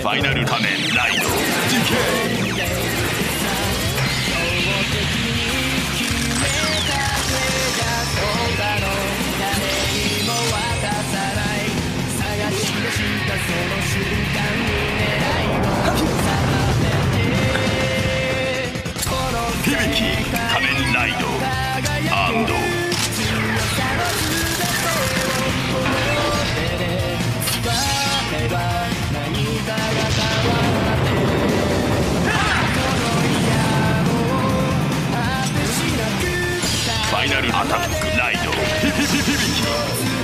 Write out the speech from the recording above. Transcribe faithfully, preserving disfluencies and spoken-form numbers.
ァイナル仮面ライドディケイ。響き仮面ライドアンドファイナルアタックライド響き